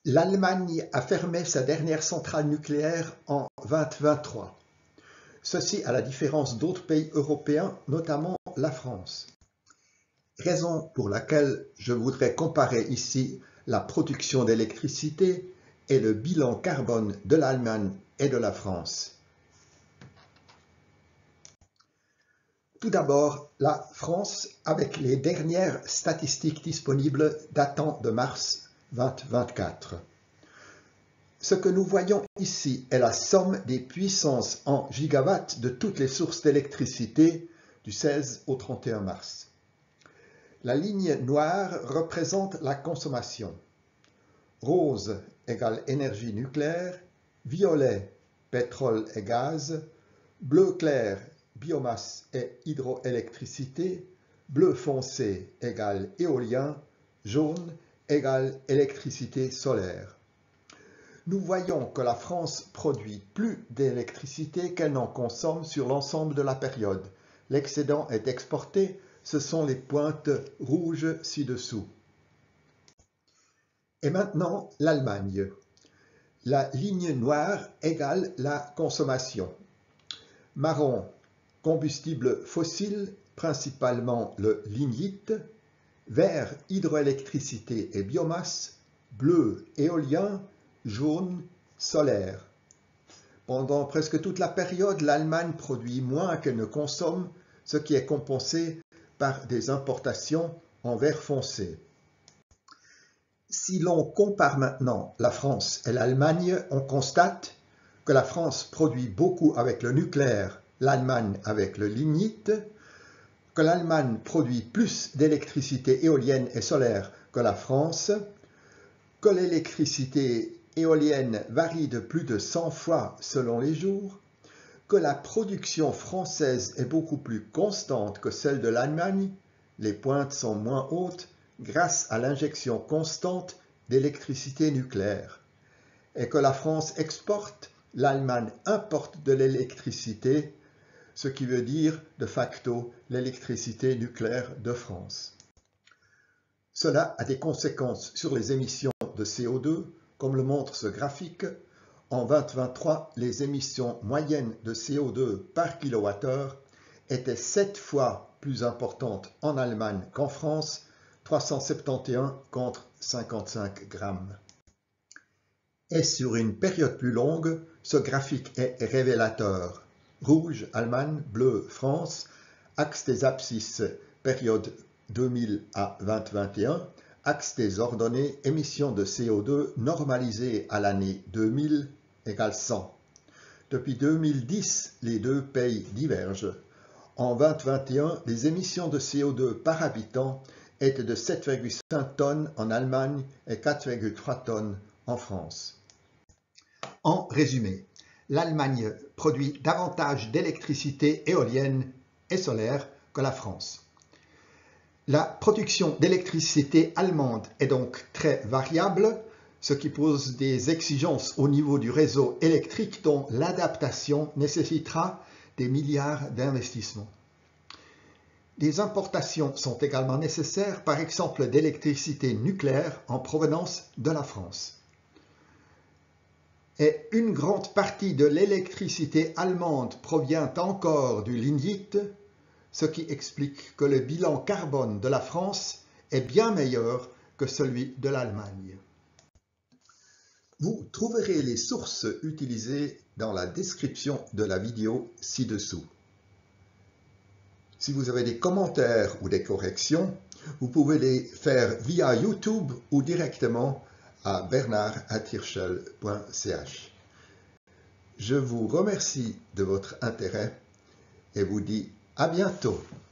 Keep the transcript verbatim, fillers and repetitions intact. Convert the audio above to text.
L'Allemagne a fermé sa dernière centrale nucléaire en deux mille vingt-trois. Ceci à la différence d'autres pays européens, notamment la France. Raison pour laquelle je voudrais comparer ici la production d'électricité et le bilan carbone de l'Allemagne et de la France. Tout d'abord, la France, avec les dernières statistiques disponibles datant de mars deux mille vingt-quatre. Ce que nous voyons ici est la somme des puissances en gigawatts de toutes les sources d'électricité du seize au trente et un mars. La ligne noire représente la consommation. Rose égale énergie nucléaire, violet pétrole et gaz, bleu clair biomasse et hydroélectricité, bleu foncé égale éolien, jaune égale électricité solaire. Nous voyons que la France produit plus d'électricité qu'elle n'en consomme sur l'ensemble de la période. L'excédent est exporté, ce sont les pointes rouges ci-dessous. Et maintenant, l'Allemagne. La ligne noire égale la consommation. Marron, combustible fossile, principalement le lignite. Vert, hydroélectricité et biomasse. Bleu, éolien. Jaune, solaire. Pendant presque toute la période, l'Allemagne produit moins qu'elle ne consomme, ce qui est compensé par des importations en vert foncé. Si l'on compare maintenant la France et l'Allemagne, on constate que la France produit beaucoup avec le nucléaire, l'Allemagne avec le lignite, que l'Allemagne produit plus d'électricité éolienne et solaire que la France, que l'électricité éolienne varie de plus de cent fois selon les jours, que la production française est beaucoup plus constante que celle de l'Allemagne, les pointes sont moins hautes grâce à l'injection constante d'électricité nucléaire, et que la France exporte, l'Allemagne importe de l'électricité, ce qui veut dire de facto l'électricité nucléaire de France. Cela a des conséquences sur les émissions de C O deux, comme le montre ce graphique. En deux mille vingt-trois, les émissions moyennes de C O deux par kilowattheure étaient sept fois plus importantes en Allemagne qu'en France, trois cent soixante et onze contre cinquante-cinq grammes. Et sur une période plus longue, ce graphique est révélateur. Rouge, Allemagne, bleu, France, axe des abscisses, période deux mille à deux mille vingt et un, axe des ordonnées, émissions de C O deux normalisées à l'année deux mille égale cent. Depuis deux mille dix, les deux pays divergent. En deux mille vingt et un, les émissions de C O deux par habitant étaient de sept virgule cinq tonnes en Allemagne et quatre virgule trois tonnes en France. En résumé, l'Allemagne produit davantage d'électricité éolienne et solaire que la France. La production d'électricité allemande est donc très variable, ce qui pose des exigences au niveau du réseau électrique dont l'adaptation nécessitera des milliards d'investissements. Des importations sont également nécessaires, par exemple d'électricité nucléaire en provenance de la France. Et une grande partie de l'électricité allemande provient encore du lignite, ce qui explique que le bilan carbone de la France est bien meilleur que celui de l'Allemagne. Vous trouverez les sources utilisées dans la description de la vidéo ci-dessous. Si vous avez des commentaires ou des corrections, vous pouvez les faire via YouTube ou directement à bernard arobase tirschel point c h. Je vous remercie de votre intérêt et vous dis à bientôt.